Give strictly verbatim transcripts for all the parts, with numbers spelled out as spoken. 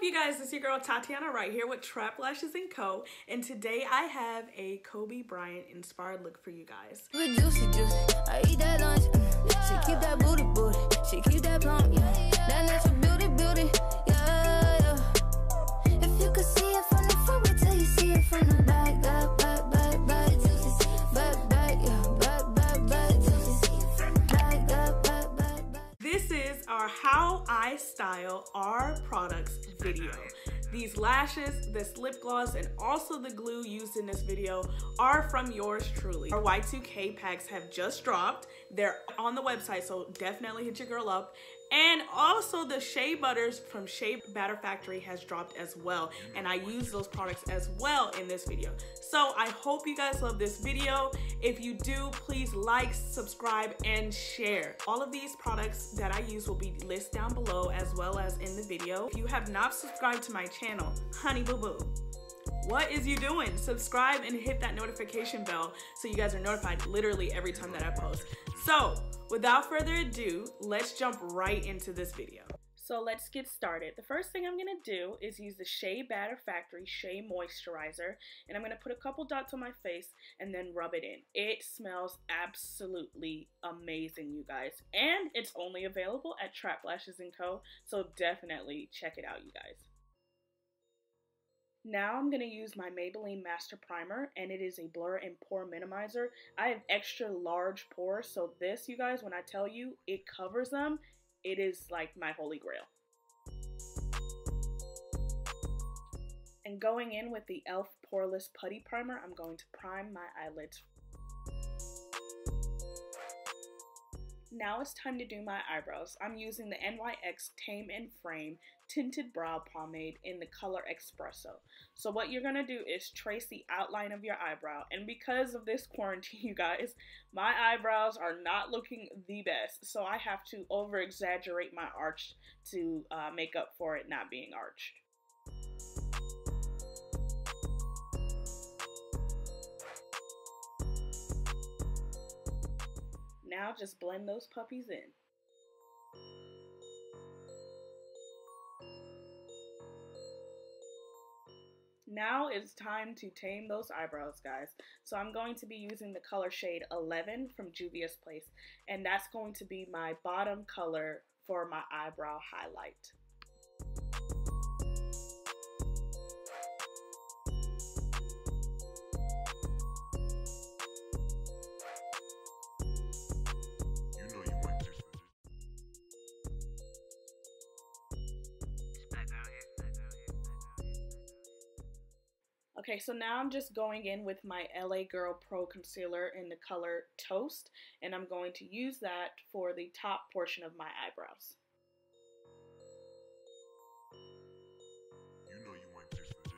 you guys? It's your girl Tatiana right here with Trap Lashes and Co. And today I have a Kobe Bryant inspired look for you guys. Juicy, juicy. I eat that lunch. Mm. She keep that booty, booty. She keep that plump. Yeah. That natural beauty, beauty. Yeah, yeah. If you could see it from the front, wait till you see it from the back. Back, back, back, back. Juicy. Back, back, yeah. Back, back, back. Juicy. Back, back, back, back, back. This is our How I Style Our Products video. These lashes, this lip gloss, and also the glue used in this video are from yours truly. Our Y two K packs have just dropped. They're on the website, so definitely hit your girl up. And also the Shea Butters from Shea Batter Factory has dropped as well. And I use those products as well in this video. So I hope you guys love this video. If you do, please like, subscribe, and share. All of these products that I use will be listed down below as well as in the video. If you have not subscribed to my channel, honey boo boo, what is you doing? Subscribe and hit that notification bell so you guys are notified literally every time that I post. So without further ado, let's jump right into this video. So let's get started. The first thing I'm gonna do is use the Shea Batter Factory Shea Moisturizer, and I'm gonna put a couple dots on my face and then rub it in. It smells absolutely amazing, you guys. And it's only available at Trap Lashes and Co. So definitely check it out, you guys. Now I'm going to use my Maybelline Master Primer, and it is a blur and pore minimizer. I have extra large pores, so this, you guys, when I tell you it covers them, it is like my holy grail. And going in with the e l f Poreless Putty Primer, I'm going to prime my eyelids. Now it's time to do my eyebrows. I'm using the N Y X Tame and Frame Tinted Brow Pomade in the color Espresso. So what you're going to do is trace the outline of your eyebrow. And because of this quarantine, you guys, my eyebrows are not looking the best. So I have to over exaggerate my arch to uh, make up for it not being arched. Now just blend those puppies in. Now it's time to tame those eyebrows, guys. So I'm going to be using the color shade eleven from Juvia's Place, and that's going to be my bottom color for my eyebrow highlight. Okay, so now I'm just going in with my L A Girl Pro Concealer in the color Toast, and I'm going to use that for the top portion of my eyebrows. You know you went just for this.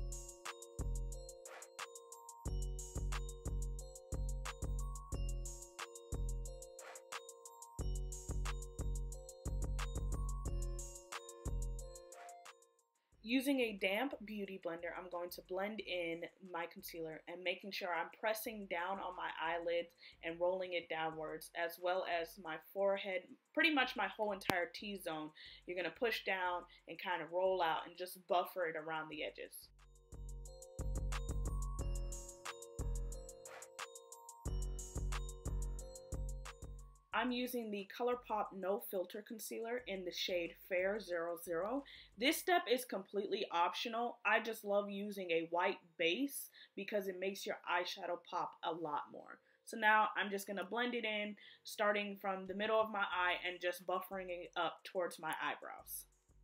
Using a damp beauty blender, I'm going to blend in my concealer and making sure I'm pressing down on my eyelids and rolling it downwards, as well as my forehead, pretty much my whole entire T-zone. You're going to push down and kind of roll out and just buffer it around the edges. I'm using the ColourPop No Filter Concealer in the shade Fair zero zero. This step is completely optional. I just love using a white base because it makes your eyeshadow pop a lot more. So now I'm just going to blend it in, starting from the middle of my eye and just buffering it up towards my eyebrows.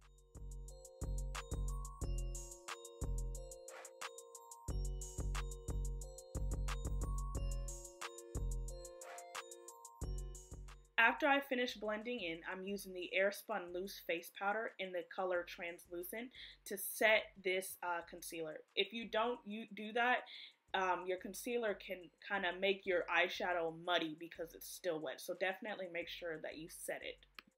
After I finish blending in, I'm using the Airspun Loose Face Powder in the color Translucent to set this uh, concealer. If you don't you do that, um, your concealer can kind of make your eyeshadow muddy because it's still wet. So definitely make sure that you set it.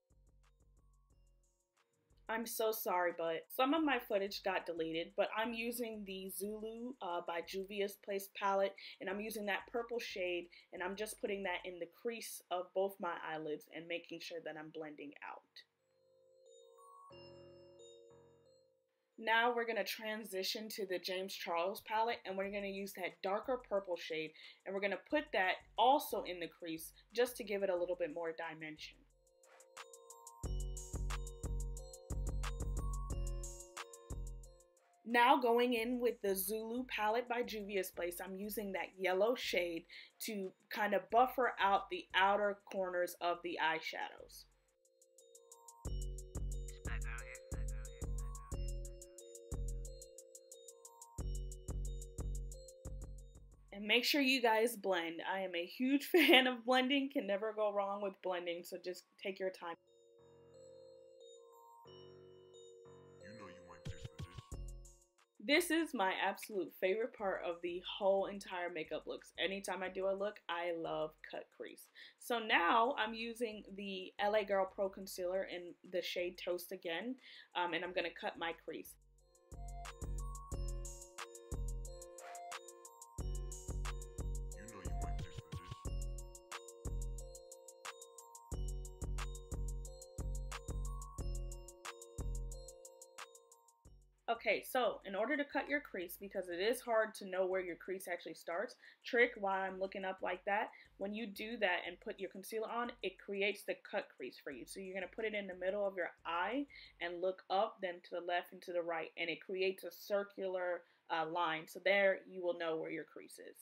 I'm so sorry, but some of my footage got deleted, but I'm using the Zulu uh, by Juvia's Place palette, and I'm using that purple shade, and I'm just putting that in the crease of both my eyelids and making sure that I'm blending out. Now we're going to transition to the James Charles palette, and we're going to use that darker purple shade, and we're going to put that also in the crease just to give it a little bit more dimension. Now going in with the Zulu palette by Juvia's Place, I'm using that yellow shade to kind of buffer out the outer corners of the eyeshadows. And make sure you guys blend. I am a huge fan of blending, can never go wrong with blending, so just take your time. You know you want this for this. This is my absolute favorite part of the whole entire makeup looks. Anytime I do a look, I love cut crease. So now I'm using the L A Girl Pro Concealer in the shade Toast again, um, and I'm going to cut my crease. Okay, so in order to cut your crease, because it is hard to know where your crease actually starts, trick while I'm looking up like that, when you do that and put your concealer on, it creates the cut crease for you. So you're going to put it in the middle of your eye and look up, then to the left and to the right, and it creates a circular uh, line. So there you will know where your crease is.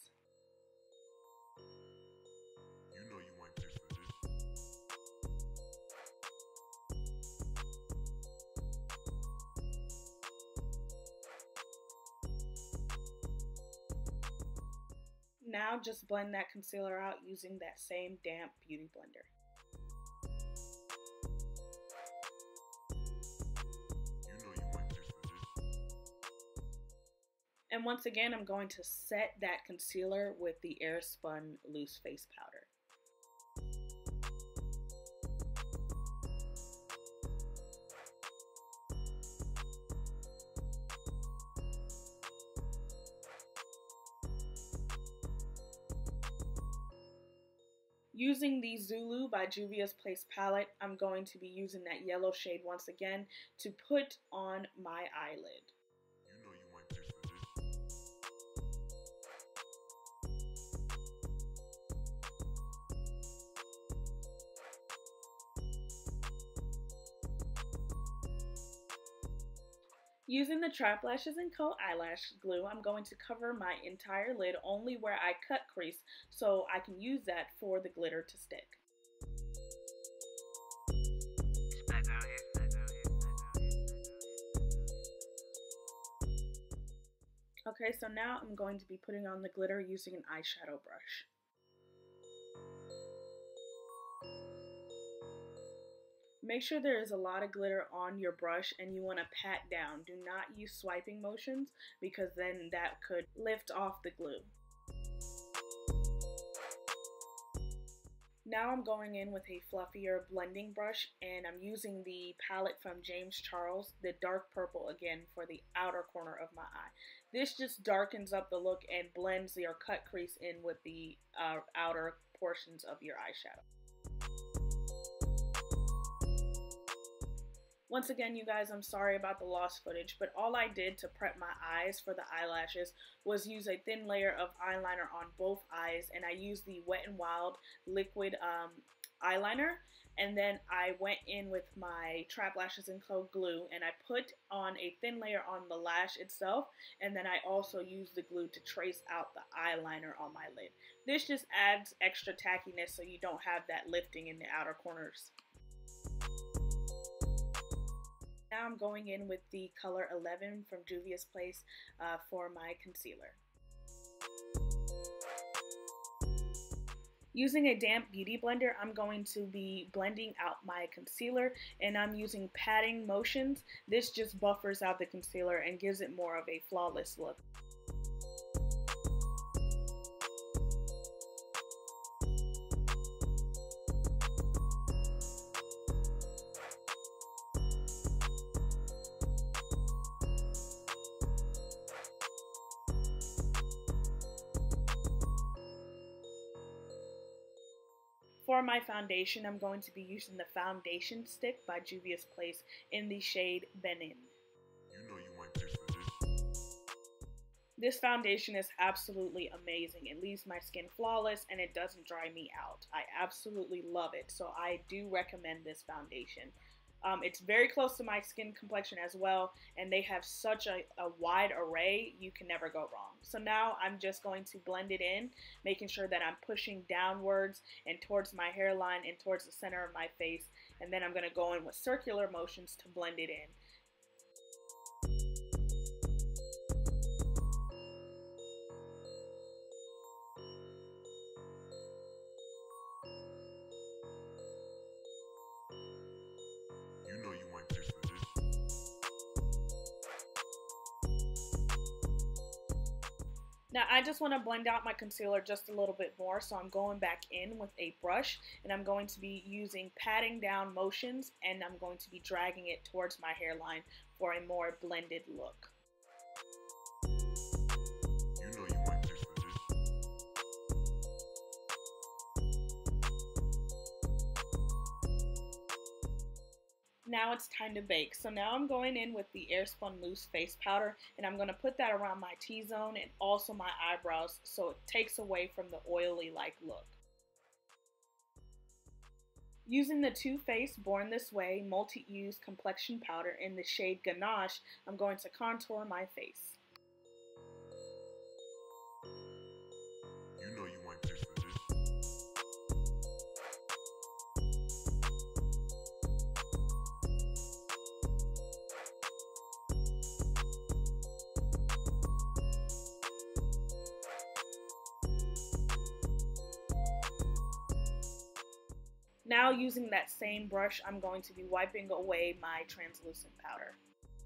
You know you want this for this. Now just blend that concealer out using that same damp beauty blender. You know you want this for this. And once again, I'm going to set that concealer with the Airspun Loose Face Powder. Using the Zulu by Juvia's Place palette, I'm going to be using that yellow shade once again to put on my eyelid. You know you want this for this. Using the Trap Lashes and Co eyelash glue, I'm going to cover my entire lid only where I cut crease so I can use that for the glitter to stick. Okay, so now I'm going to be putting on the glitter using an eyeshadow brush. Make sure there is a lot of glitter on your brush and you want to pat down. Do not use swiping motions because then that could lift off the glue. Now I'm going in with a fluffier blending brush and I'm using the palette from James Charles, the dark purple again for the outer corner of my eye. This just darkens up the look and blends your cut crease in with the uh, outer portions of your eyeshadow. Once again, you guys, I'm sorry about the lost footage, but all I did to prep my eyes for the eyelashes was use a thin layer of eyeliner on both eyes, and I used the Wet n Wild liquid um, eyeliner, and then I went in with my Trap Lashes and Co glue, and I put on a thin layer on the lash itself, and then I also used the glue to trace out the eyeliner on my lid. This just adds extra tackiness so you don't have that lifting in the outer corners. Now I'm going in with the color eleven from Juvia's Place uh, for my concealer. Using a damp beauty blender, I'm going to be blending out my concealer, and I'm using patting motions. This just buffers out the concealer and gives it more of a flawless look. For my foundation, I'm going to be using the Foundation Stick by Juvia's Place in the shade Benin. You know you want This foundation is absolutely amazing. It leaves my skin flawless and it doesn't dry me out. I absolutely love it. So I do recommend this foundation. Um, it's very close to my skin complexion as well, and they have such a, a wide array, you can never go wrong. So now I'm just going to blend it in, making sure that I'm pushing downwards and towards my hairline and towards the center of my face, and then I'm going to go in with circular motions to blend it in. You know you ain't pitched for this. Now I just want to blend out my concealer just a little bit more, so I'm going back in with a brush and I'm going to be using patting down motions and I'm going to be dragging it towards my hairline for a more blended look. You know you ain't pitched for this. Now it's time to bake. So now I'm going in with the Airspun Loose Face Powder and I'm going to put that around my T-zone and also my eyebrows so it takes away from the oily-like look. Using the Too Faced Born This Way Multi-Use Complexion Powder in the shade Ganache, I'm going to contour my face. You know you ain't pitched for this. Now using that same brush, I'm going to be wiping away my translucent powder.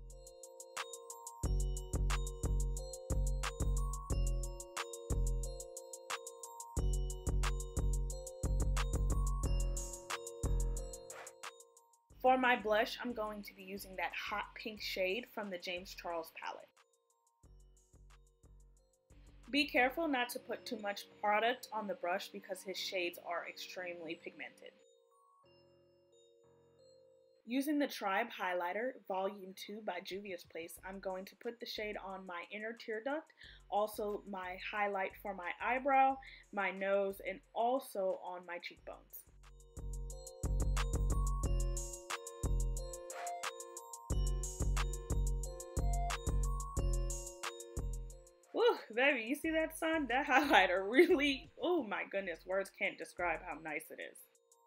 For my blush, I'm going to be using that hot pink shade from the James Charles palette. Be careful not to put too much product on the brush because his shades are extremely pigmented. Using the Tribe Highlighter Volume two by Juvia's Place, I'm going to put the shade on my inner tear duct, also my highlight for my eyebrow, my nose, and also on my cheekbones. Woo, baby, you see that, son? That highlighter really, oh my goodness, words can't describe how nice it is.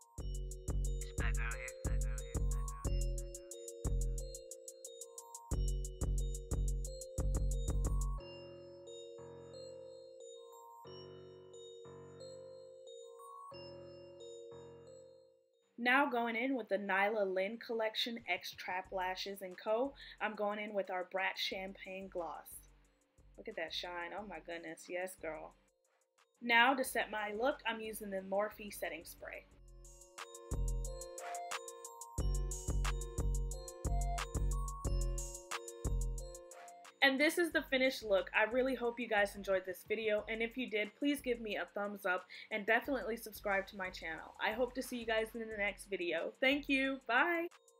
Now going in with the Nyla Lynn Collection X Trap Lashes and Co. I'm going in with our Brat Champagne Gloss. Look at that shine. Oh my goodness. Yes, girl. Now to set my look, I'm using the Morphe Setting Spray. And this is the finished look. I really hope you guys enjoyed this video, and if you did, please give me a thumbs up and definitely subscribe to my channel. I hope to see you guys in the next video. Thank you. Bye.